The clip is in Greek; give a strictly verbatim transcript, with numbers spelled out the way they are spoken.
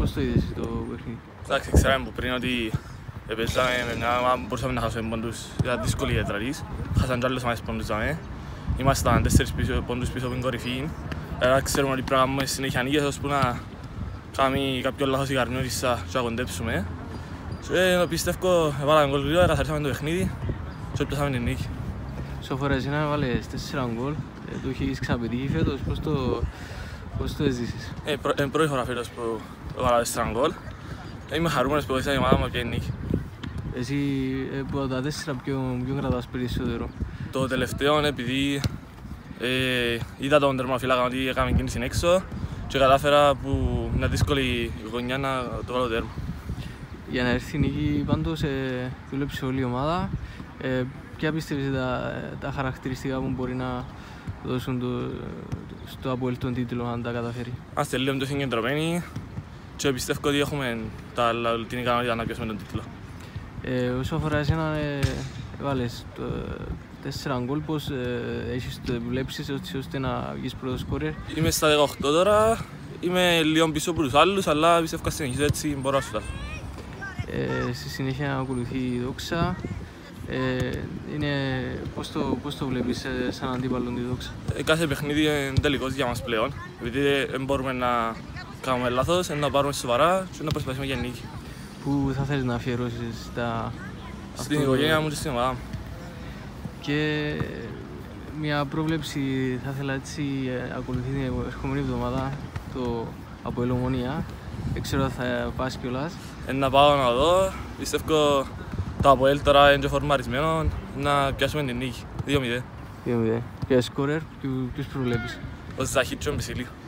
πώς το είδες το παιχνίδι? Εντάξει, ξέραμε από πριν ότι παίζαμε με μια ομάδα που μπορούσαμε να χάσουμε πόντους. Ήταν δύσκολη η έδρα της. Χάσαν και άλλες ομάδες πόντους. Ήμασταν τέσσερις πόντους πίσω από την κορυφή. Άρα ξέρουμε ότι πρέπει να κάνουμε συνέχεια νίκες ώσπου να κάνουμε κάποιο λάθος η Καρμιώτισσα και να κοντέψουμε. Και πιστεύω έβαλαμε γκολ γρήγορα, καθαρίσαμε το παιχνίδι και πιάσαμε την νίκη. Σοφορεσίνα έβαλες τέσσερα γκολ, το έχεις ξαναπετύχει φέτος, πώς το, πώς το έζησες? Είναι ε, πρώτη φορά φέτος που έβαλα τέσσερα γκολ. Είμαι χαρούμενος που βοήθησα η ομάδα μου και η νίκη. Εσύ από τα τέσσερα ποιον κρατάς περισσότερο? Το τελευταίο επειδή ε, είδα τον τερματοφύλακα ότι έκαμε κίνηση έξω και κατάφερα που μια δύσκολη γωνιά να το βάλω τέρμα. Για να έρθει η νίκη πάντως ε, δούλεψε όλη η ομάδα. Ε, ποια πιστεύεις τα, τα χαρακτηριστικά που μπορεί να δώσουν το, στο ΑΠΟΕΛ τον τίτλο αν τα καταφέρει? Είμαστε λίγο πιο συγκεντρωμένοι και πιστεύω ότι έχουμε τα, την ικανότητα να πιάσουμε τον τίτλο. Ε, όσο αφορά εσένα, ε, βάλες το τέσσερα γκολ, πώς ε, έχεις το δουλέψεις ώστε να βγεις πρώτος σκόρερ? Είμαι στα δεκαοκτώ τώρα, είμαι λίγο πίσω από τους άλλους, αλλά πιστεύω ότι συνεχίζω έτσι μπορώ να σου φτάσω. Ε, στη συνέχεια ακολουθεί η Δόξα. Ε, είναι, πώς, το, πώς το βλέπεις ε, σαν αντίπαλον τη Δόξα? Ε, κάθε παιχνίδι είναι τελικός για μας πλέον, επειδή δεν μπορούμε να κάνουμε λάθος, να πάρουμε σοβαρά και να προσπαθήσουμε για νίκη. Πού θα θέλεις να αφιερώσεις τα... Στην οικογένεια μου και στην ομάδα μου. Και μια πρόβλεψη θα ήθελα έτσι, ακολουθεί την ερχόμενη εβδομάδα το ΑΠΟΕΛ Ομόνοια. Δεν ξέρω αν θα πας κιόλας. Ε, να πάω να δω, πιστεύω το ΑΠΟΕΛ τώρα είναι και φορμαρισμένο, να πιάσουμε την νίκη, δύο μηδέν. δύο μηδέν. Και σκόρερ, ποιους προβλέπεις? Ο Ζαχίτσο Μπισίλη.